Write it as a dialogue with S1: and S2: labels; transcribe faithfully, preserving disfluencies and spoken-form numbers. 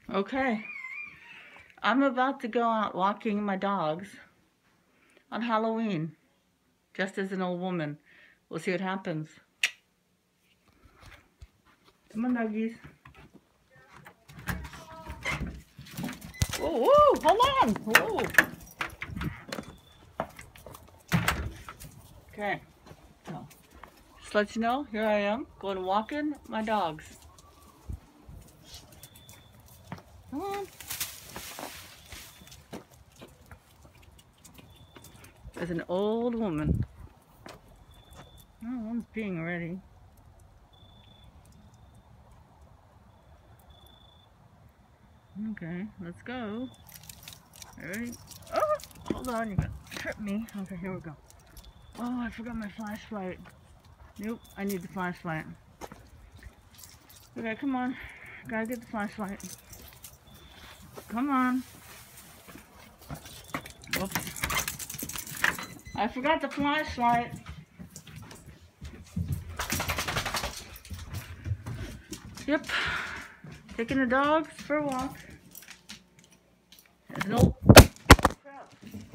S1: Okay, I'm about to go out walking my dogs on Halloween, just as an old woman. We'll see what happens. Come on, doggies. Whoa, whoa, hold on. Whoa. Okay, so just to let you know, here I am, going walking my dogs. Come on. As an old woman. Oh, one's peeing already. Okay, let's go. Ready? Oh, hold on, you got trip me. Okay, here we go. Oh, I forgot my flashlight. Nope, I need the flashlight. Okay, come on. Gotta get the flashlight. Come on. Whoops. I forgot the flashlight. Yep. Taking the dogs for a walk. There's no crap.